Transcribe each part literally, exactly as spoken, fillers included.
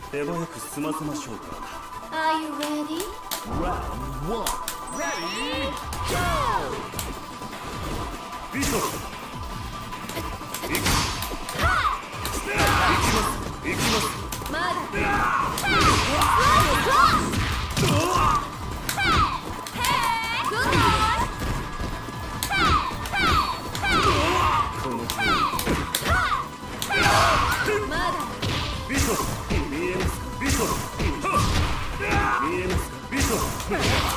手早く済ませましょうか。 Are you ready? Round one. Ready, go! ビショップ。行きます行きます。 まだ。 この手まだ。 ビショップ見えますか。ビショップ見えますか。ビショップ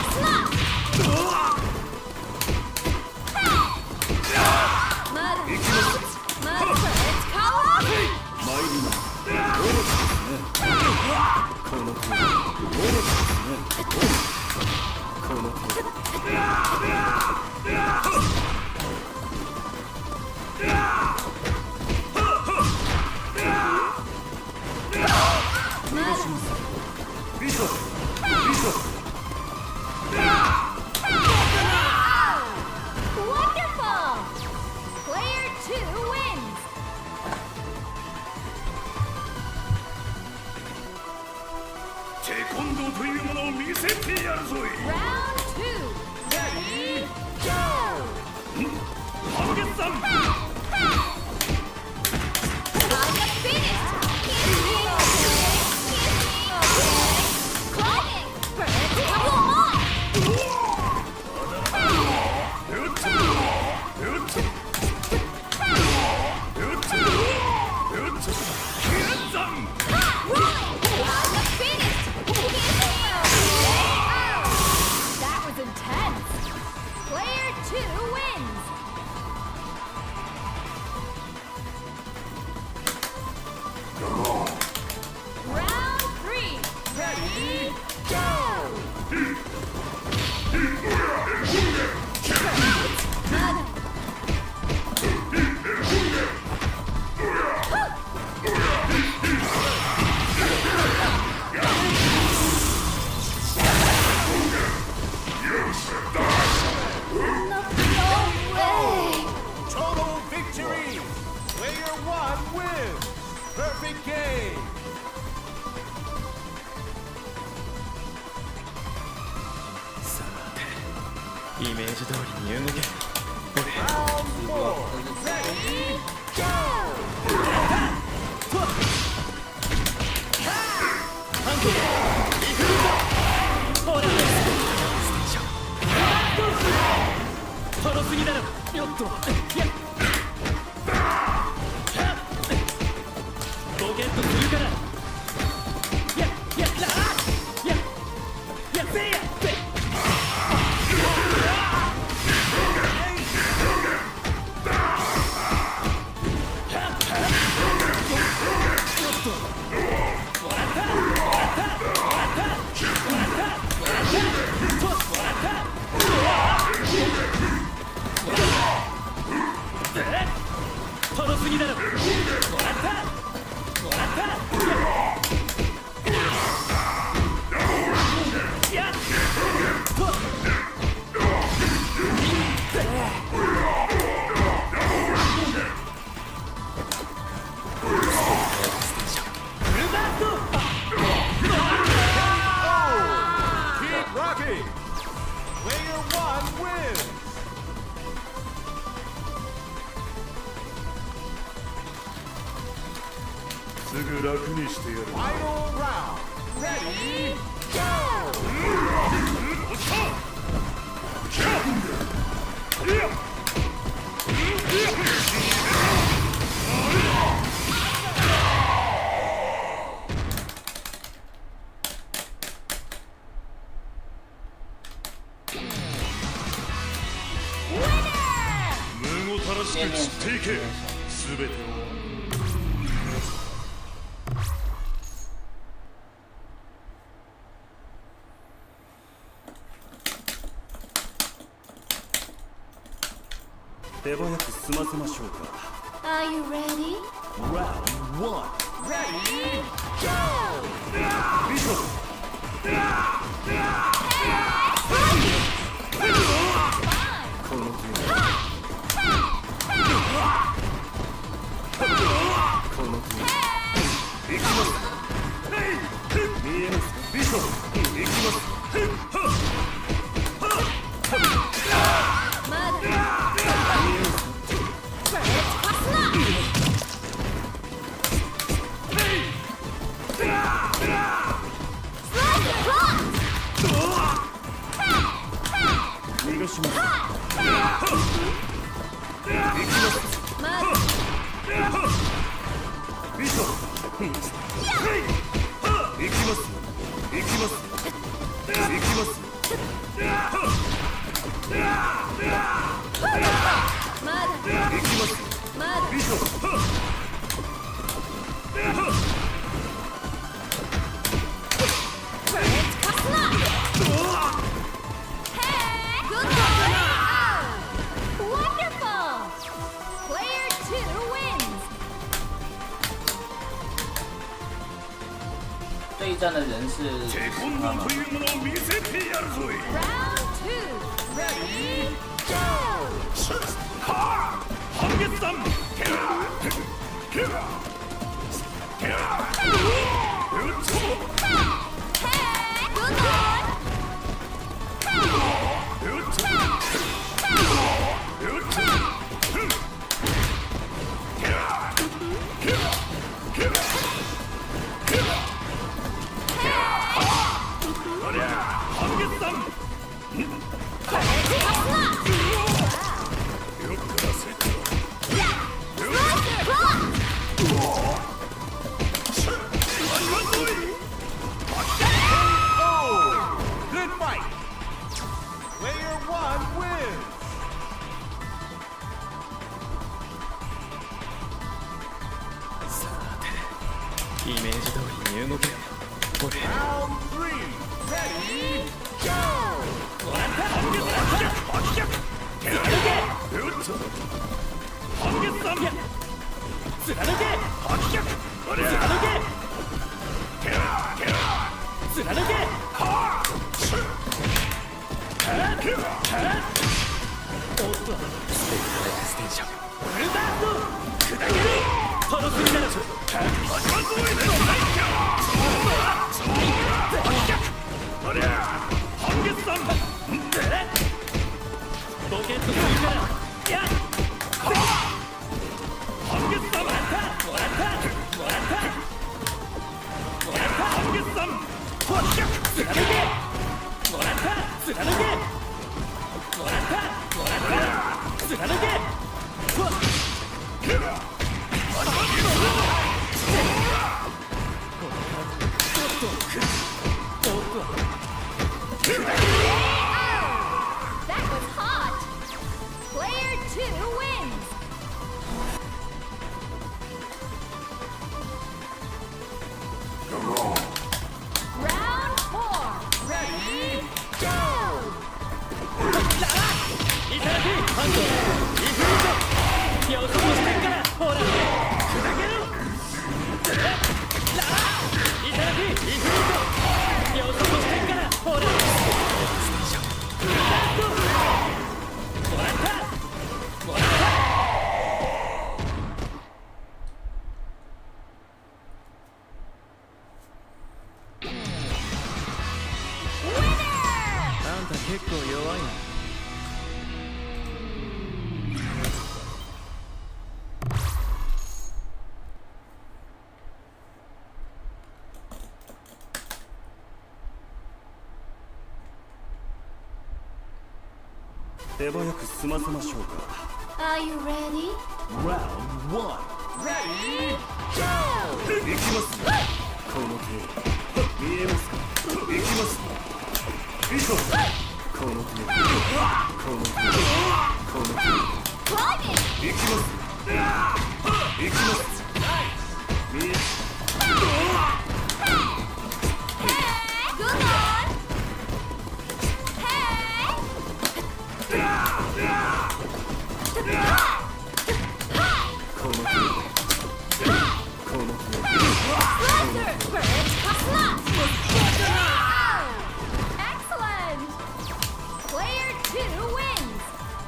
まだ。 行きます。 まだ。Let's go! 参ります。オロチですね。この手オロチですね。この手逃がします。ビショップビショップ Wonderful! Player two wins! テコンドーというものを見せてやるぞい。 Round two! Ready? Go! ハムゲッサン I'm finished! Kiss me, okay? Kiss me, okay? Climbing! Let's go on! うっとうっとうっとうっとキレッザン Rolling! I'm finished! Kiss me, okay? That was intense! Player two wins! Round three! Ready? Go! Mother. No, no way! Total victory! Player one wins! Perfect game! さてイメージ通りに動け。 Round four! Ready, go! トロすぎだろ。よっとやっボケッとするから。やっやっらやっやっせやっせ。トロすぎだろ。もらったもらったやっと Keep rocking! Player one wins! すぐ楽にしてやる。Final round! Ready, go! 無ごたらしく散っていけ。すべてを。 手早く済ませましょうか。 Are you ready? Round one. Ready, go! ビショップこの手この手行きます。 行きます行きます行きますまだ行きますまだビショップブレッドカスナHey Good one Wonderful Player two wins 对战的人是テコンドーというものを見せてやるぞい Round two Ready Go はあ半月山ケラケラケラうっと Hey Good one うっとうっとケラケラケラケラありゃ半月山よっからせっと Good fight. Player one wins. さてイメージ通りに動けよ俺 Round three. Ready, go. 半月山貫け八百ありゃ貫けケラケラ貫けはあシュッケラケラおっとスペクターエクステンションフルダースト砕けるトロスになる始まるぞいでないか八百ありゃ半月山ロケットするからやっ半月山もらったもらったもらったもらった半月山貫けもらった貫けもらったもらった貫けケラ That was hot Player two wins Round four Ready Go いただきハンドイフリート予想してっからほら砕けろいただきイフリート予想してっからほらもらったもらったあんた結構弱いな手早く済ませましょうか Are you ready? Round one. Ready, go. 行きますこの手見えますか行きますビショップこの手この手この手 Climbing! 行きます行きます見え Hey! Good one! Hey! この手この手 Blaster! Bridge Kasna! Excellent! Player two wins!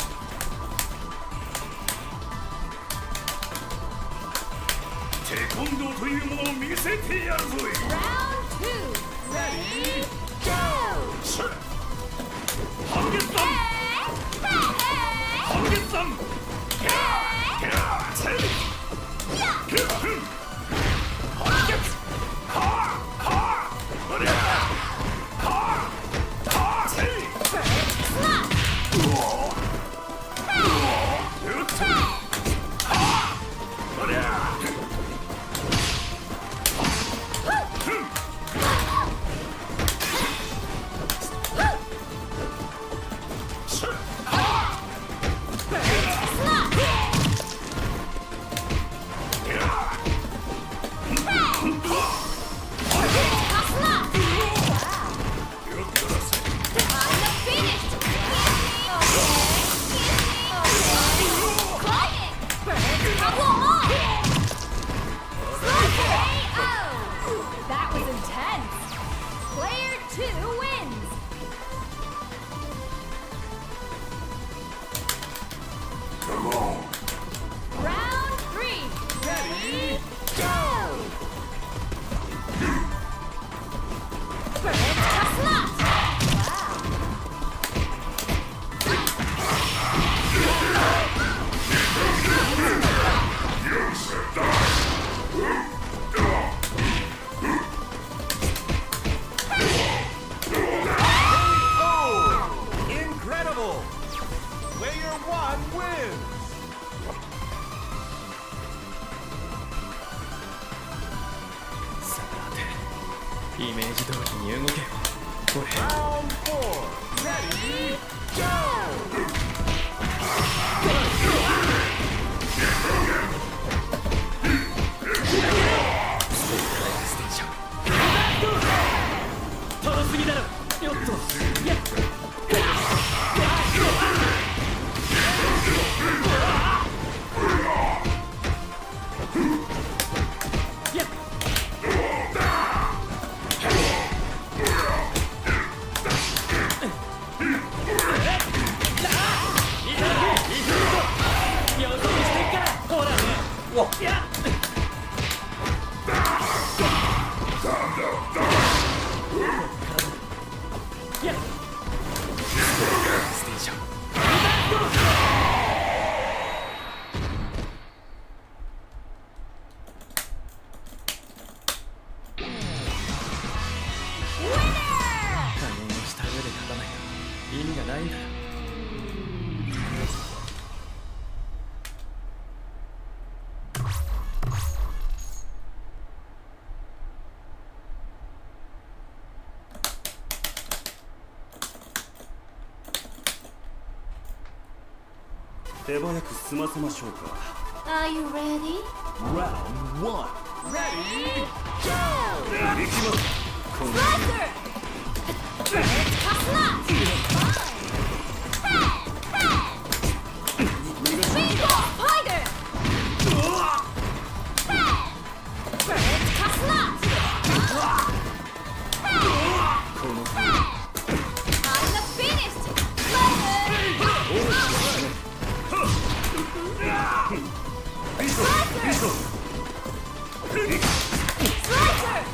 テコンドーというものを見せてやるぞい Round two! Ready? Go! 半月山 Hey! Hey! 半月山ケラケラセイケラフン半月カーカーありゃカーカーセイ Snap! うっとカーありゃカーイメージ通りに動けよ俺 Round four. Ready, go! ステーション遠すぎだろよっとやっ意味がないんだよ。 手早く済ませましょうか。 Are you ready? Round one. Ready, go! 行きます。 Blaster! Hustler! Baseball Spider! Bird Hustler! I'm the finished! Slicer!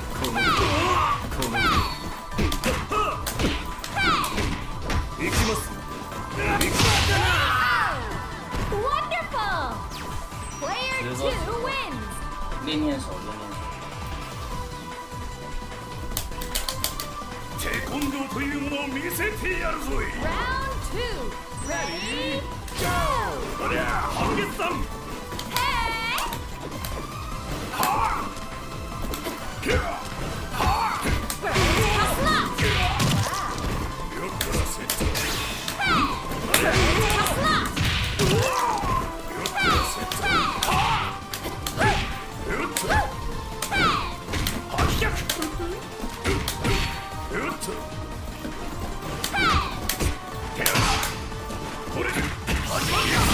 Wonderful! Player two wins! 练练手，练练手。 テコンドーというものを見せてやるぞい。 Round two! Ready? Go! おりゃ半月さん。 Hey! はあ。キャー。はあ。 Bird Hustler! よっからセット。 Bird Hustler! よっからセット。はあ。よっと。はっひゃく。よっと。キャー。これで始まりや。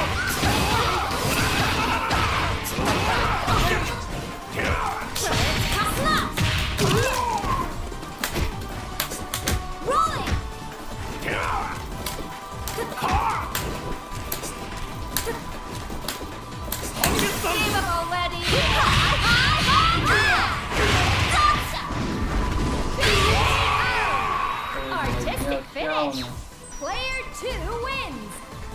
Artistic finish! Player two wins!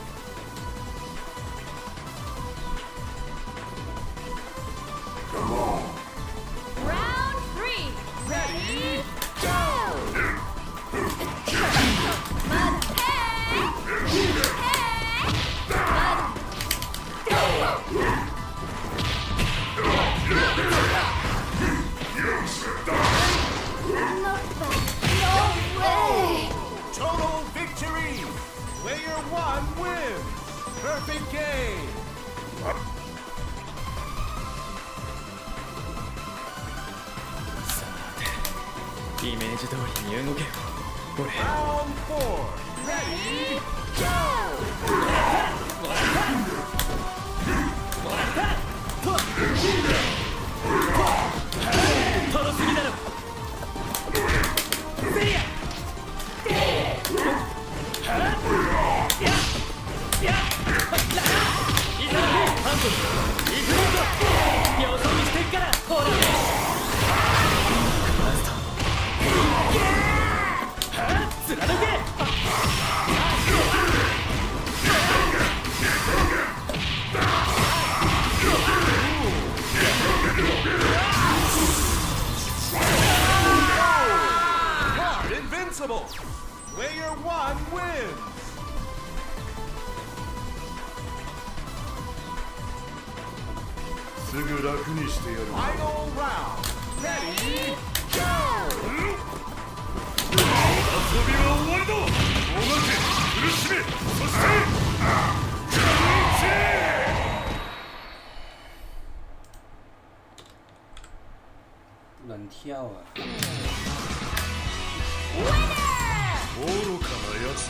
Round three! Ready? Go! Mother, hey! Hey! Mother! No way! Total victory! Player one wins! Perfect game! さてイメージ通りに動けよ俺 Round four! Ready? Go! 遠すぎだろせいやよそ見してっからほら貫け You're invincible! Player one wins! すぐ楽にしてやる。Final round! Ready? 遊びは終わりだ。もがけ苦しめ、そして不能跳啊！ 愚かなやつ。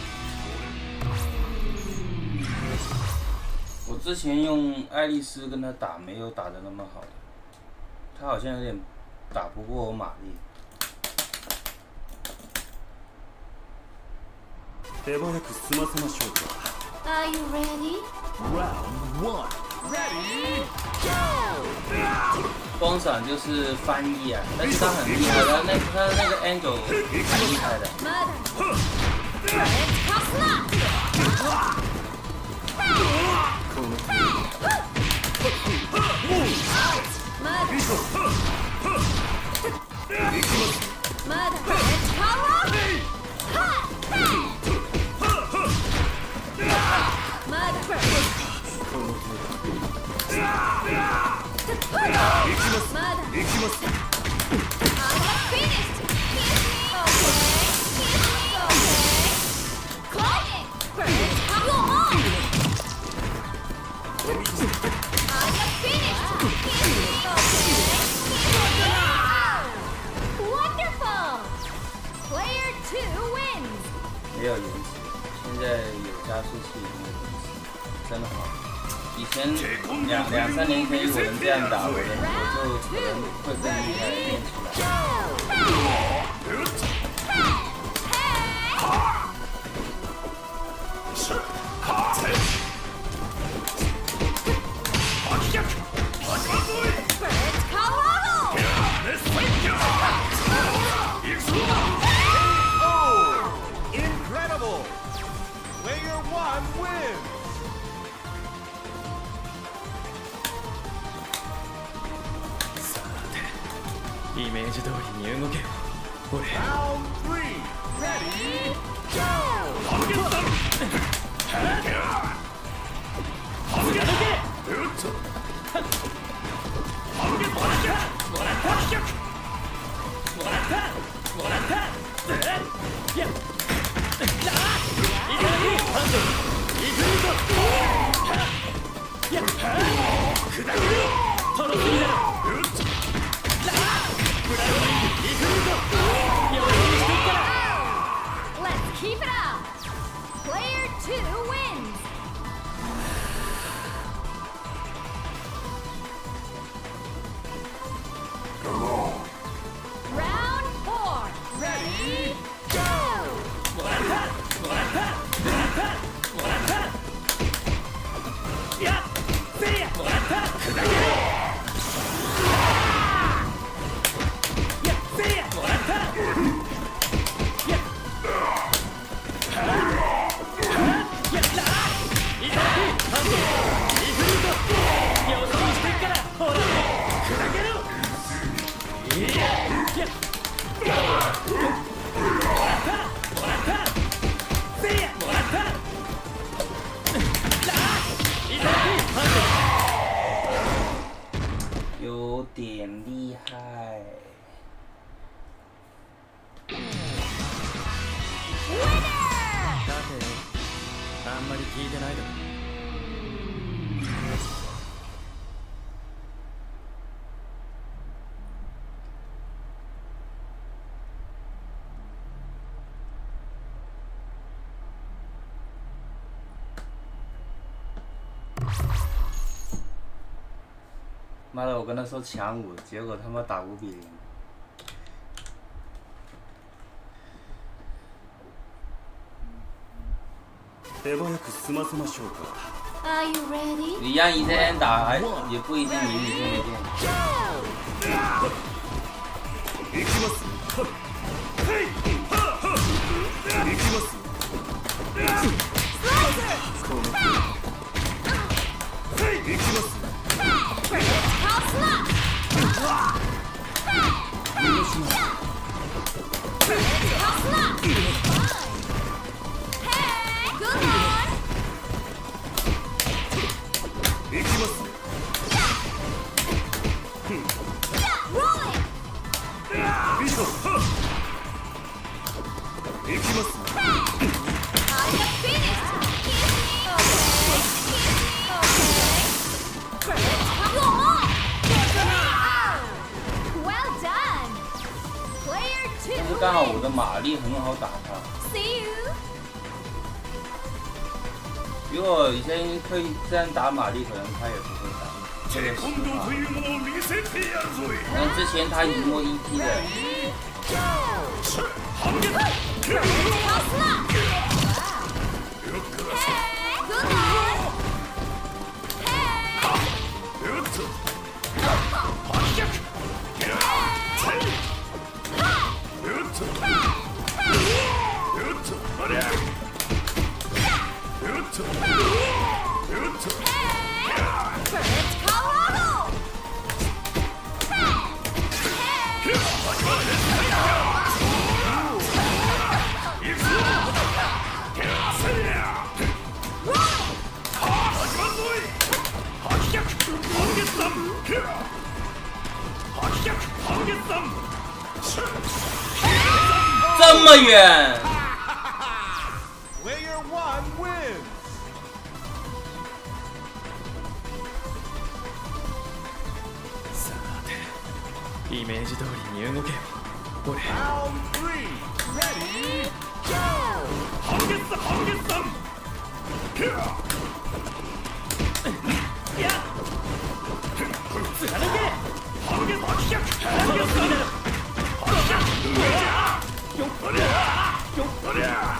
我之前用爱丽丝跟他打，没有打得那么好，他好像有点打不过我玛丽。 手早く済ませましょうか。 Are you ready? Round one. Ready? Go! 风闪就是翻译啊，但是他很厉害，他那他那个 angle 很厉害的。 Mother. First cross lock. Mother. Mother. First power. Mother. Mother. Almost finished. Kiss me. Okay. Kiss me. Okay. Clogging. First power on. Almost finished. Kiss me. Okay. Kiss me. Wonderful. Player two wins. 没有延迟，现在有加速器，没有延迟，真的好。以前两两三年前如果能这样打，我的我就可能会更厉害练出来。 Incredible! Player one wins! さて、イメージ通りに動けよ。俺。Round three, ready, go! Let's keep it up. Player two wins. Round four. Ready? Go! 有点厉害。 さて、あんまり聞いてないだろ。 妈的，我跟他说强五，结果他妈打五比零。 手早く済ませましょうか。 Are you ready? 你让一这样打还也不一定赢你这么电。 行きます。はい。行きます。この。はい。行きます。 Cross lock. Cross lock. Hey, good one. 行きます。 Rolling. 丽很好打他。 See you. 如果以前可以这样打玛丽，可能他也不会打。这个实话。但之前他赢过 E T 的。 这么远。 Player one wins. さてイメージ通りに動けよ俺 Round three. Ready? Go. 半月さ半月さんいや貫け半月半百半月さん半百よっこりゃよっこりゃ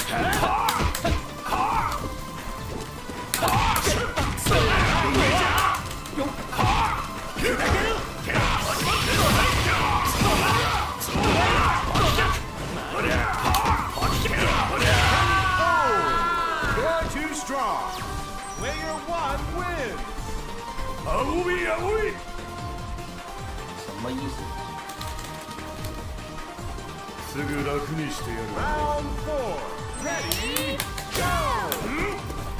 You're too strong. Player one wins. 青い青い什么意思？ すぐ楽にしてやる。Round four. Ready? Go.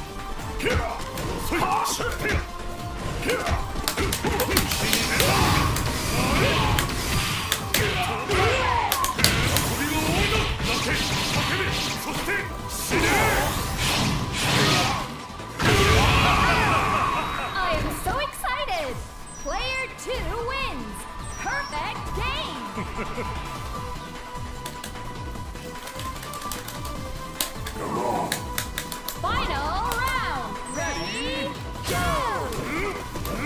そして死ね I am so excited. Player two wins. Perfect game. Final round. Ready? Go.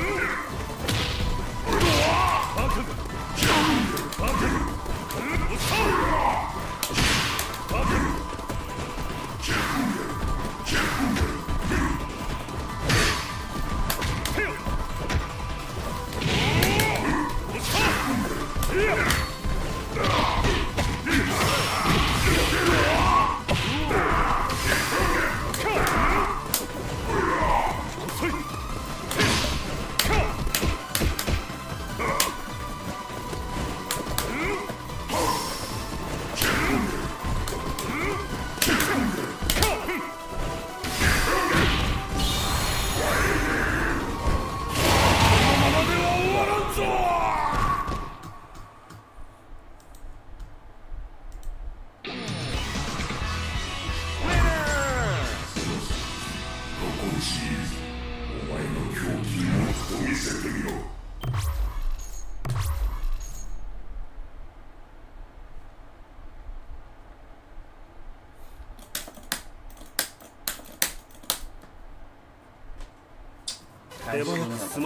Are you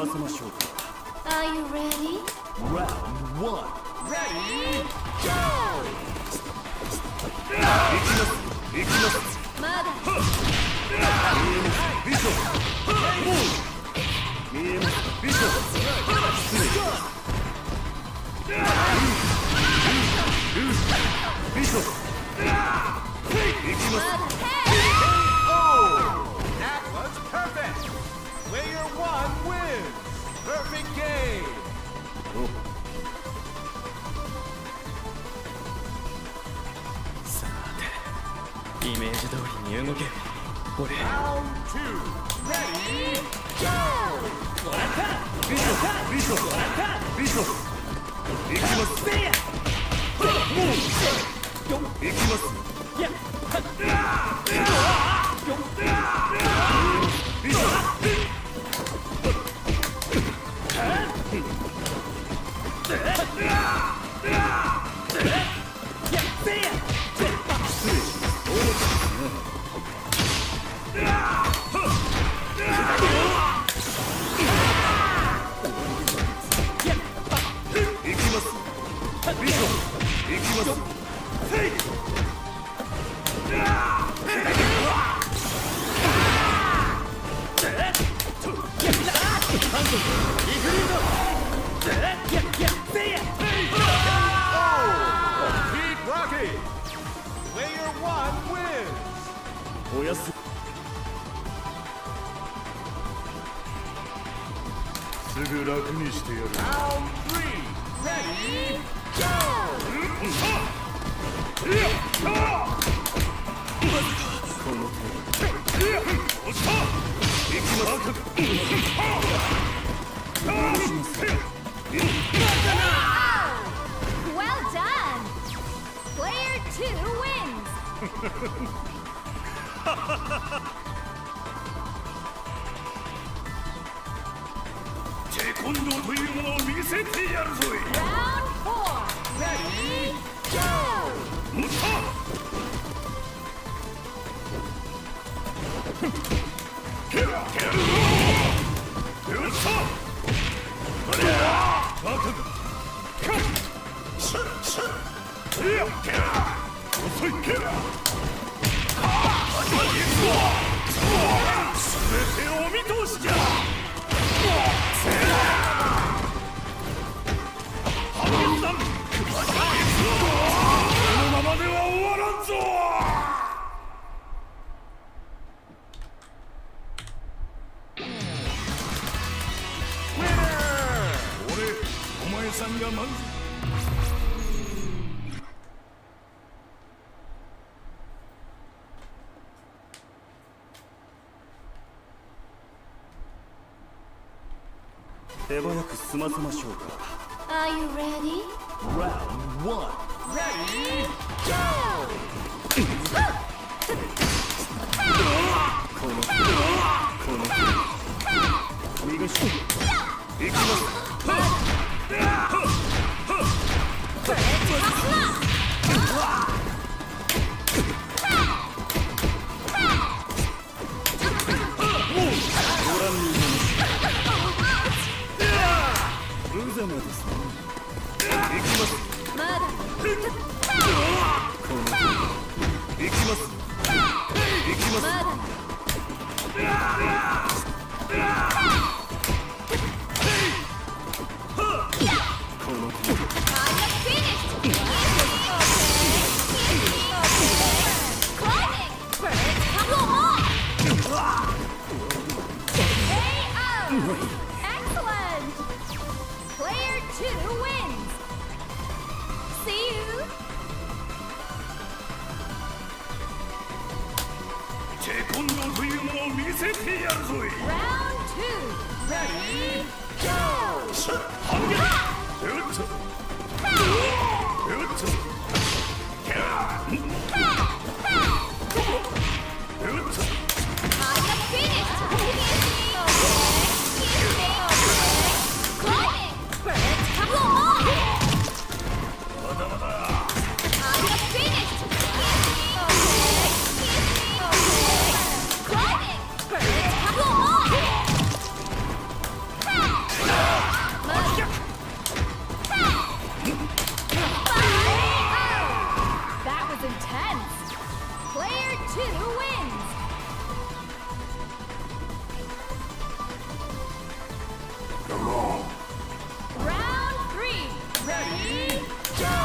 ready? Round one. Ready? Go. まだビショップ。見えます。ビショップ。失礼。ビショップ。行きます。Oh, that was perfect. Player one wins. Perfect game. さてイメージ通りに動け俺 Round two. Ready? Go. もらったビショップ。ビショップ。 もらったビショップ。行きます。 せいやよっ行きます。 いやはっよっビショップ。 いやせいや Keep Rocky! Player one wins! おやすすぐ楽にしてやる Round three! Ready? Go! この手おした行きます Well done! Player two wins! テコンドーというものを見せてやるぞい Round four! Ready? Go! おったケラケラよっしゃあれバカがカッシュッシュッケラケラ遅いケラはあ始まりすべてお見通しじゃハローさんこのままでは終わらんぞ俺お前さんが満足手早く済ませましょうか Are you ready? Round one Ready? Go! このこの身がし行き無様ですね行きますまだこの行きます行きますまだこの I'm finished! Climbing! First, come on! K O! Excellent! Player two wins! See you! テコンドーというものを見せてやるぞい Round two! Ready? Go! 反撃うっとうっとキャーうっと I'm finished! Climbing! First, come on! まだまだ I'm finished! Climbing! First, come on! That was intense! Player two wins! Round three! Ready? Go!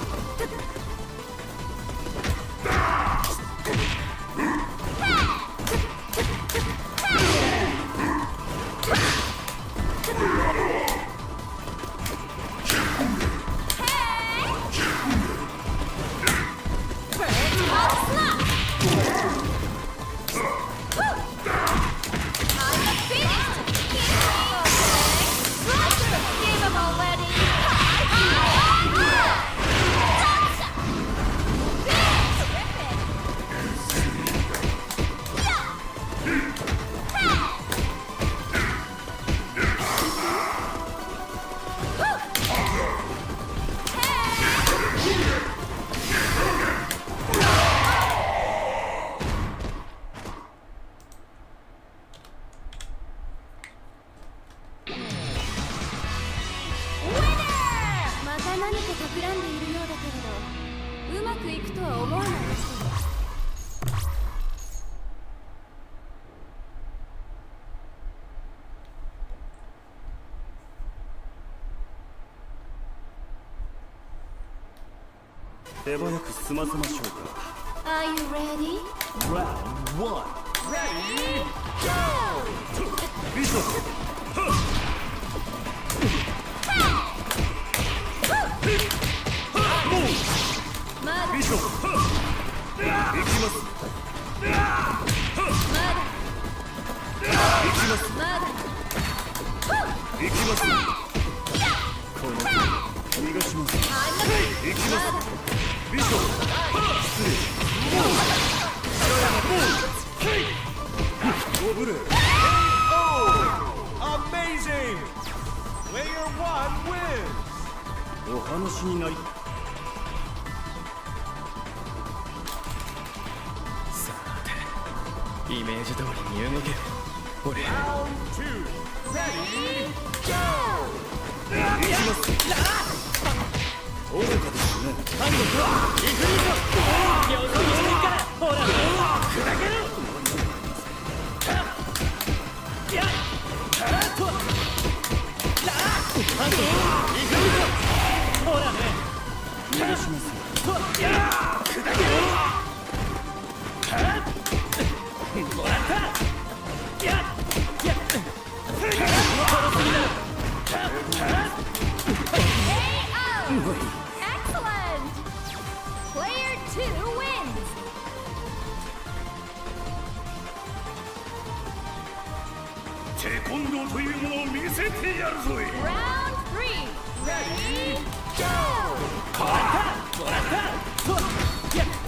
First, hop slap! I'm finished! Give him already! Winner! また何か企んでいるようだけれど、うまくいくとは思わないでしょう。 手早く済ませましょうか。 Are you ready? Round one. Ready, go! ビショップ。 まだビショップ。行きます。 まだ行きます。 まだ行きます。この逃がします。行きます。ビショップ。失礼。ゴブレ。 Amazing! Player one wins! お話になり。さて、イメージ通りに動け。俺。 Round two. Ready, go! 行きます。愚かですね。 反撃はイフリート。よそ見していからほら砕ける。やっハートラ反撃イフリート。ほらね逃がします。 とや砕ける。はっもらった。やっやっ殺すぎだ。はっ Excellent! Player two wins! テコンドーというものを見せてやるぞい。 Round three! Ready, go! もらったもらったとやっ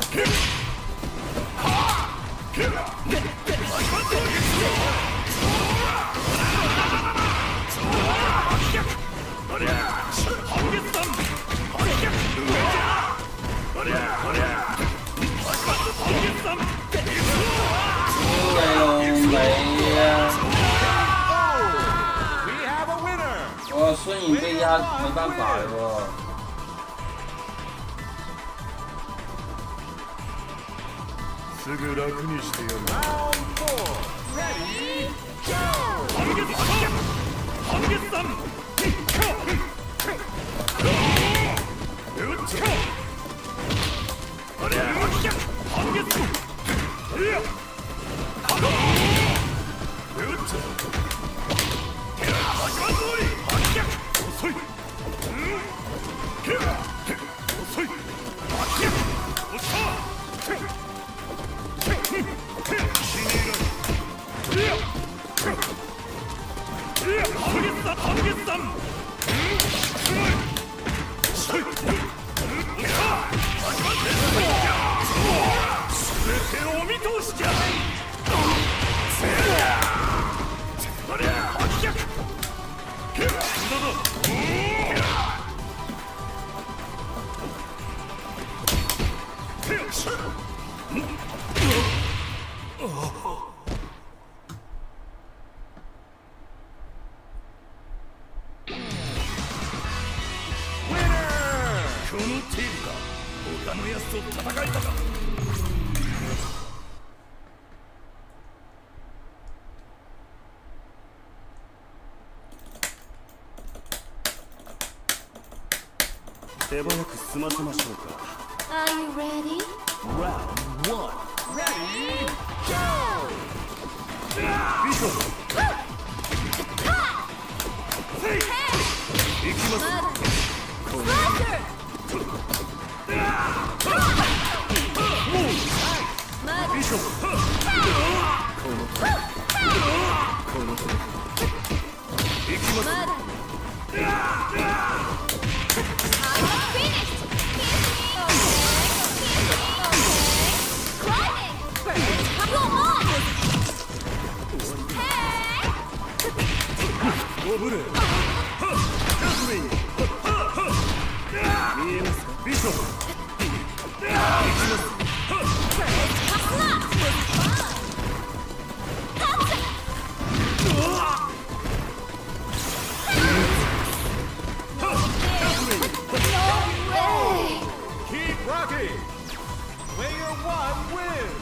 我孙颖被压没办法了。 すぐ楽にしてやる。 Round four. Ready, go! 半月さん半月さんうっちゃあれ半月いやかのうっちゃ始まるぞい半月遅いうんけ遅い半月おっしゃ 他の奴と戦えたか。手早く済ませましょうか。 Are you ready? Round one. Ready, go! ビショップ。行きます。 Slacker! ビショップ。このとこのと行きます。 I'm finished! Climbing! First, go on! Hey! ゴブレー。見えますか。ビショップ。行きます。 Keep rocking! Player one wins!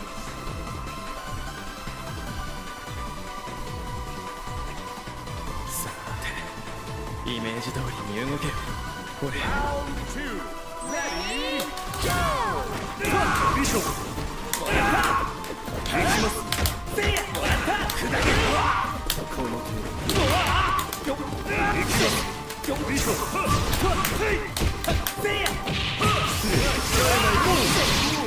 さて、イメージ通りに動けよ。俺。 Round two. Ready, go! ビショップもらった行きますせいやもらった砕けこの程うわよっ度行きますビショップせいや失礼使えないもう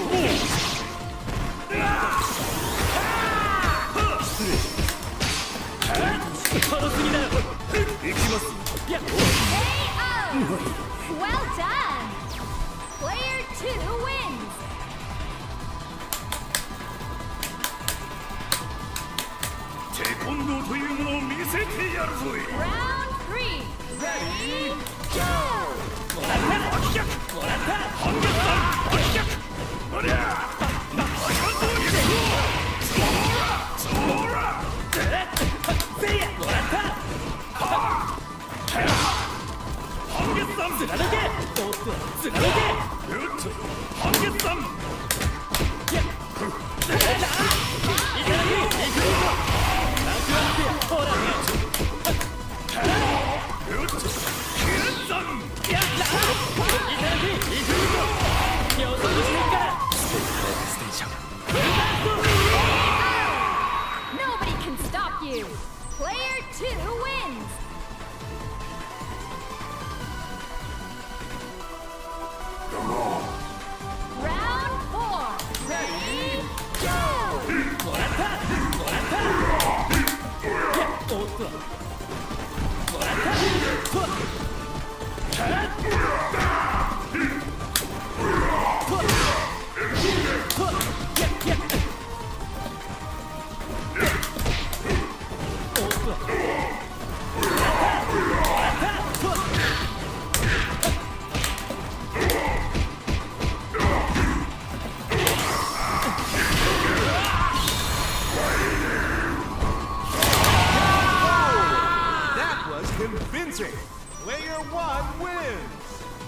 失礼し殺すぎだよ行きますいや K O! Well done! Player two wins! テコンドーというものを見せてやるぞい Round three! Ready, go! もらった秋逆もらった半月さん秋逆ありゃせいやもらった半月さん貫けおっと貫けうっと半月さんいや行かない行くぞラクアップほらうっとキレンさんやった行かない行くぞ予測していくからステーション Nobody can stop you! Player two wins! Round four! Ready, go! もらったもらったいやおっともらったとといやいやおっともらったもらったと That was convincing! Player one wins!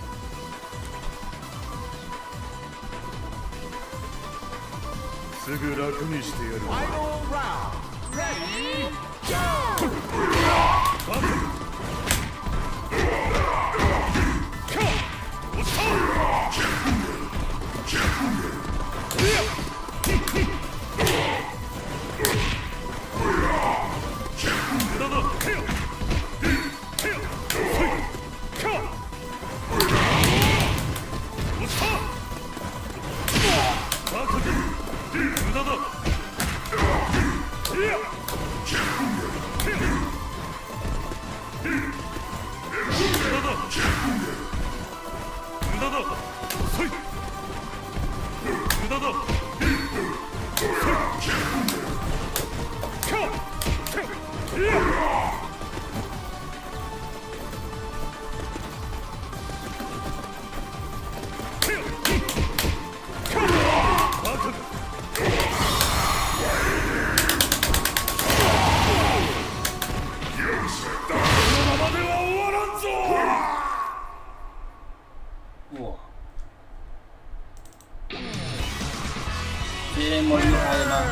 すぐ楽にしてやる Final round! Ready, go! 哇，别人么厉害吗？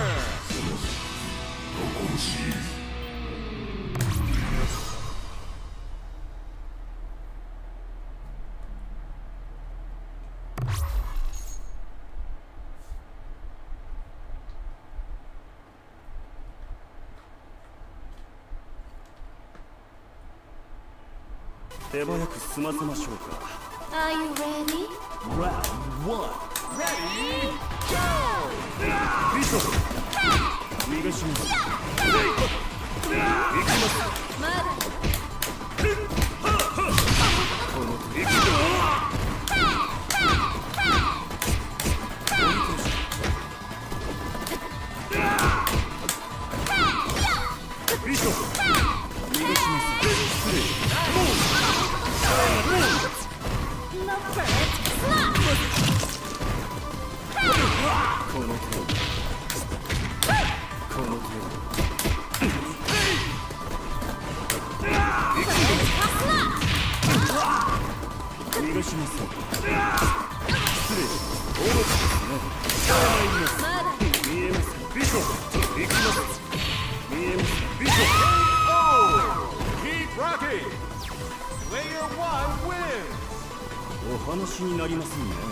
手早く済ませましょうか Are you ready? Round one Ready, go! ビショップ逃がします行きますまだこの手行くぞビショップ逃がします失礼 The first slap! この手をこの手を 逃がします失礼しますオーロチですね参りますまだ見えますビショップ行きます見えますビショッ Oh! Keep rocking! Player one wins! プお話になりませんね。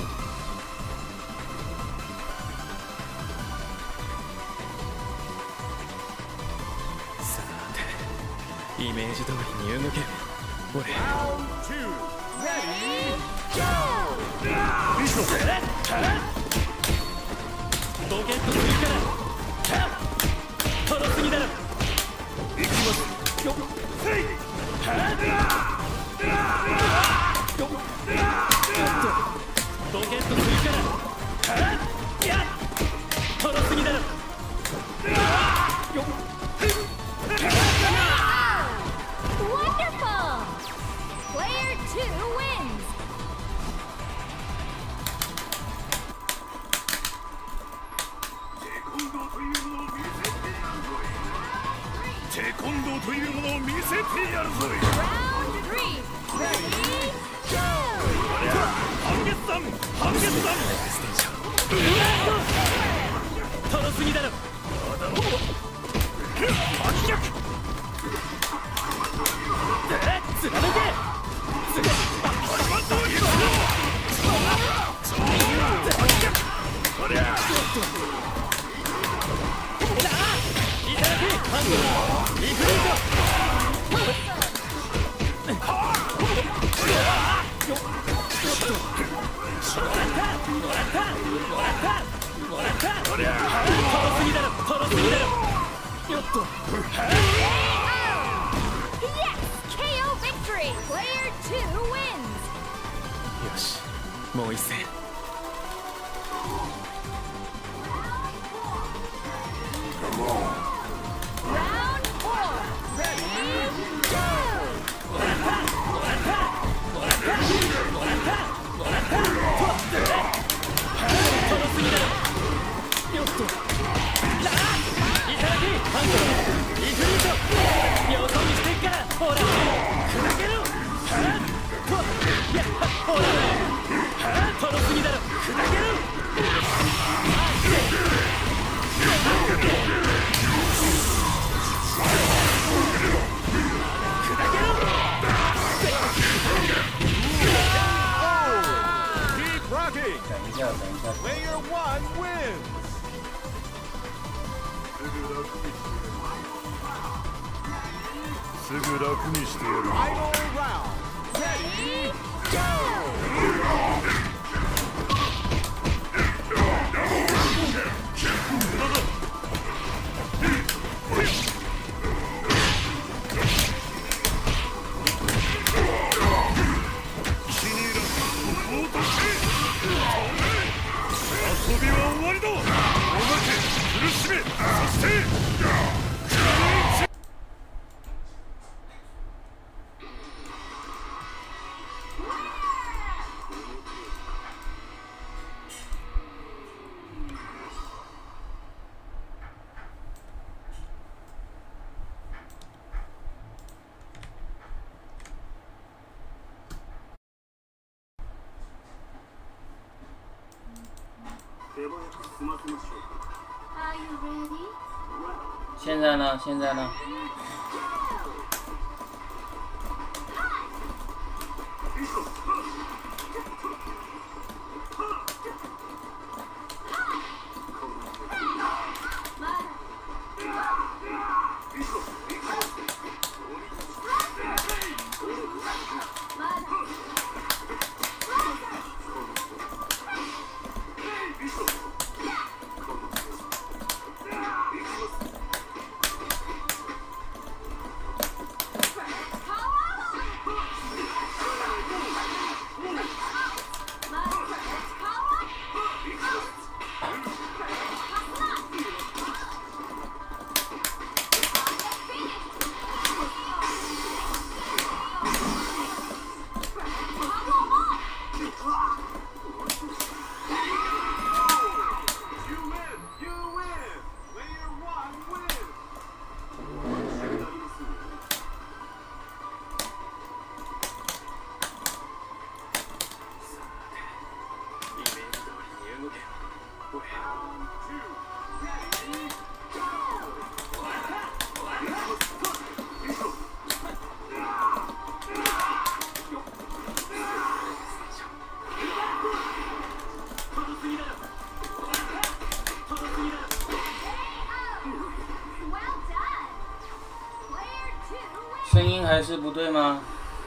さて、イメージ通りに動ける。俺。 Round two. Ready, go! ボケットするからトロすぎだろ。いきますよ。せいよボケットするからいやトロすぎだろ。よ Wonderful! Player two wins! テコンドーというものを見せてやるぞ。 Round three! Ready, go! 半月山半月山トロすぎだろ。 反逆貫けこりゃいただきハンドリフレート。もらったもらったもらったもらったこりゃトロすぎだろトロすぎだろ。よっと Yes! K O victory! Player two wins! よしもう一戦。 Round four! Ready, go! もらったもらったもらったもらったもらったトロすぎだろ。よっといただきハンドリフリート。よそ見してっからほら砕けろ。いやほらトロすぎだろ砕けろ。 Keep rocking. 等一下，等一下。 Player one wins. すぐ楽にしてやる。 Final round. Ready, go! 遊びは終わりだ。おまけ苦しめそして现在呢？现在呢？ 还是不对吗？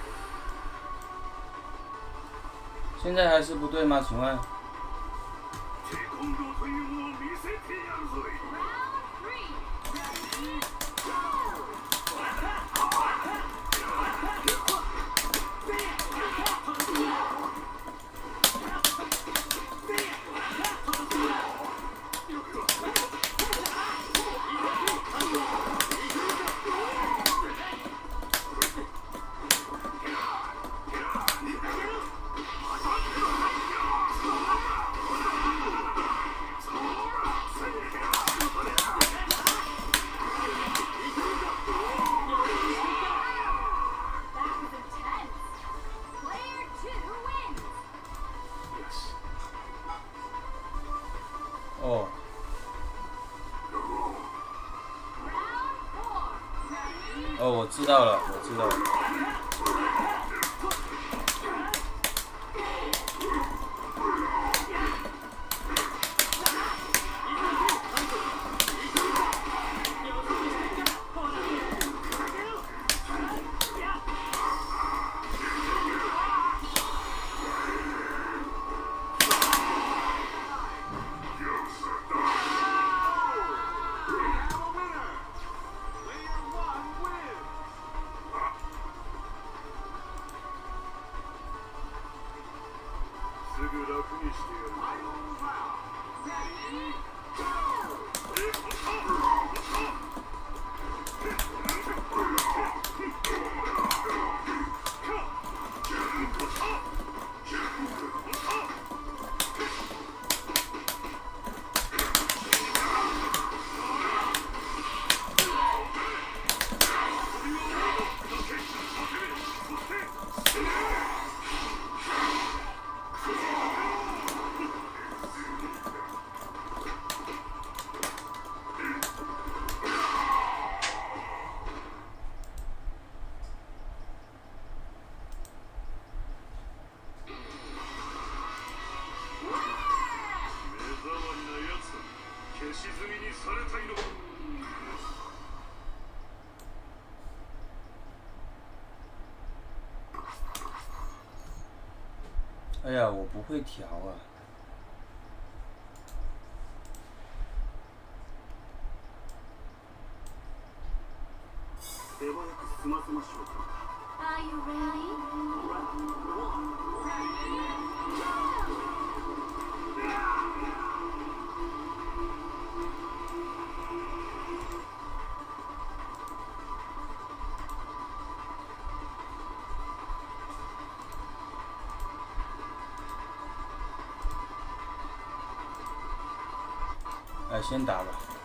现在还是不对吗？请问？ 哦，哦，我知道了，我知道了。哎呀，我不会调啊。 Are you ready? 哎，先打吧。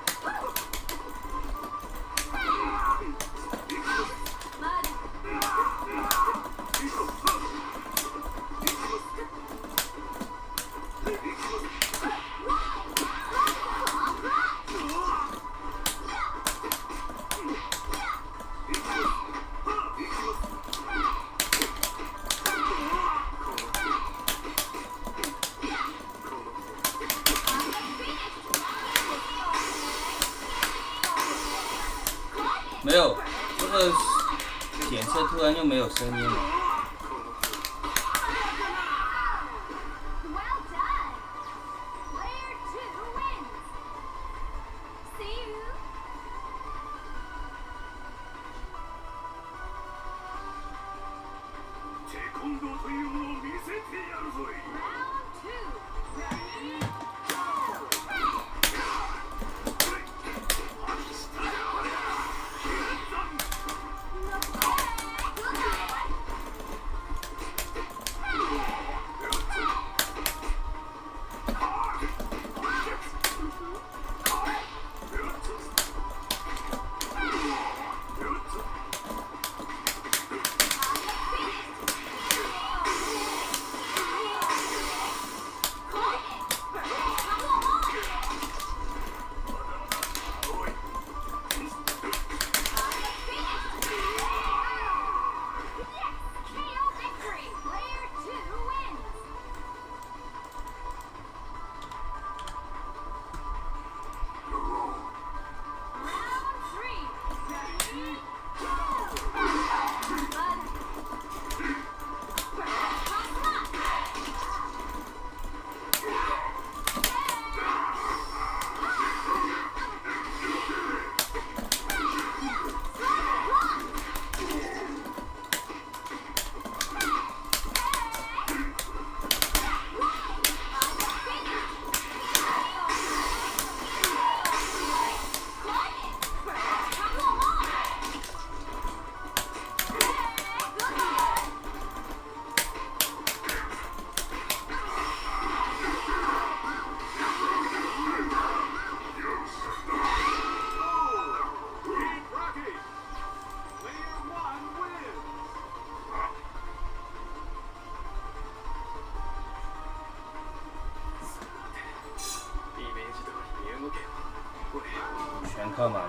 没有，这个检测突然就没有声音了。 Call it! 靠马力。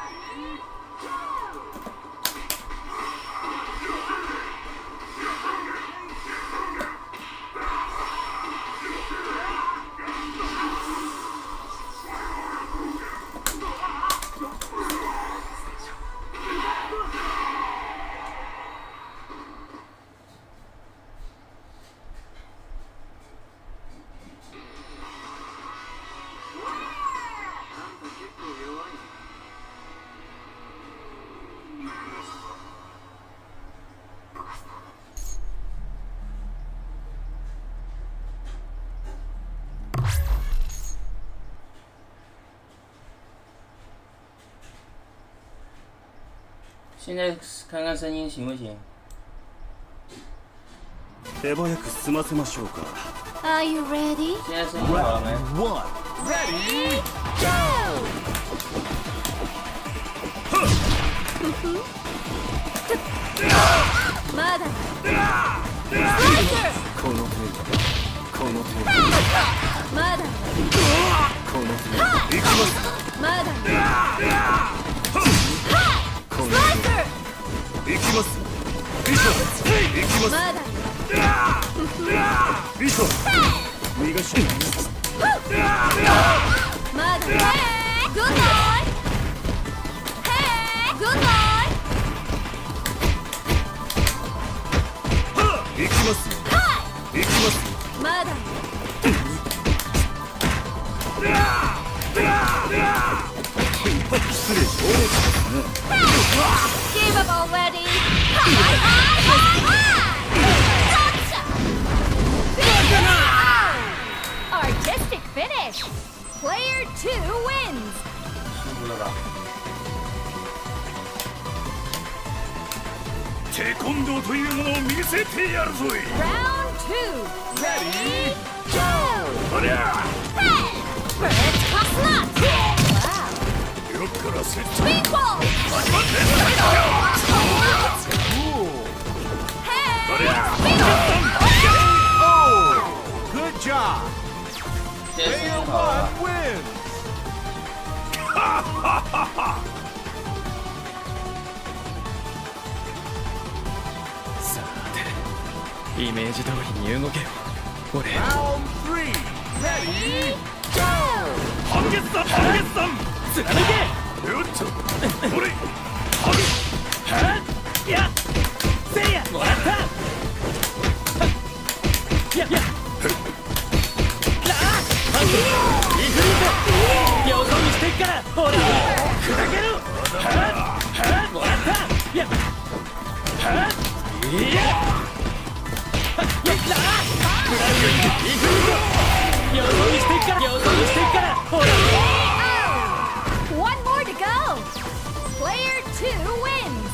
现在看看声音行不行？ 手早く済ませましょうか。 Are you ready? 现在声音好了没？ One. Ready? Go! まだ。 この程度。この程度。 まだ。 この程度。行きます。 まだ。 この程度。行きます。ビショップ。行きます。 まだ。 ビショップ。身がしない。 まだ。Good boy. Hey, good boy. 行きます。行きます。 まだ。 失礼しますね。 Give up already. Hi, hi, hi, hi. Gotcha. Artistic finish. Player two wins. 舒服了吧？ テコンドーというものを見せてやるぞい。 Round two. Ready? Go. ありゃ。 Hey. First class nuts. Wow. よっからせっ Speed ball. 始まって Hey. ありゃ。 Speed ball. Oh! Good job. 现在声 Player 音好了 one 吧？ wins. さてイメージ通りに動けよ俺。 Round three. Ready? Go! 半月さん半月さん貫け。 よっと。これ。 はっやせいやもらった。はっややラーハンドリフリートよそ見してっからほら砕けろ。はっはっもらった。やはっいやはっやラーブラウンリフリートよそ見してっからよそ見してっからほら。 One more to go. Player two wins.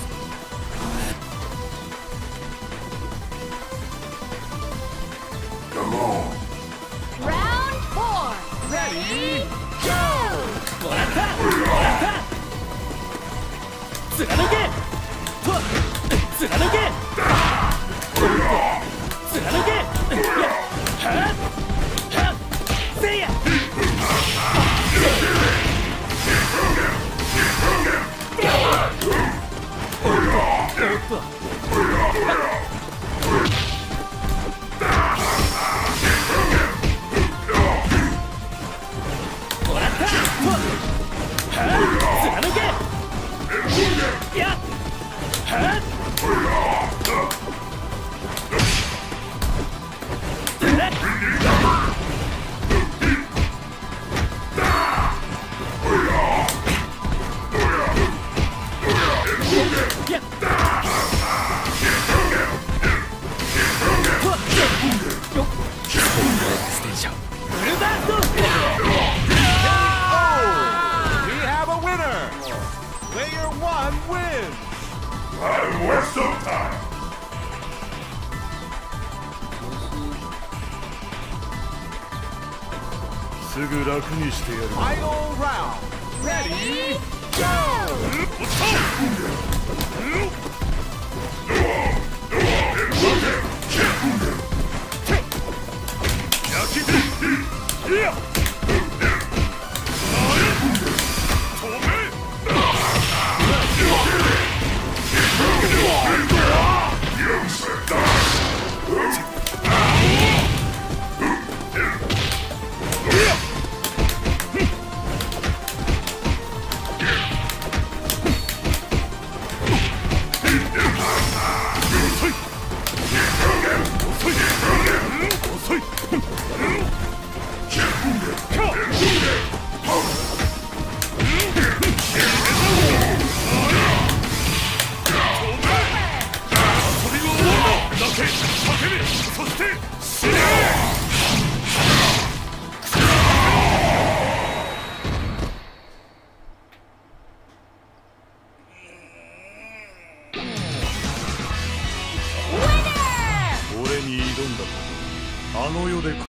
Come on. Round four. Ready? Go. もらったもらった貫けと貫け貫けやはっはっせいやおっともらったとはっ貫けやはっ We have a winner. Player one wins. I waste some time. すぐ楽にしてやる。 Final round. Ready? Go! おっと。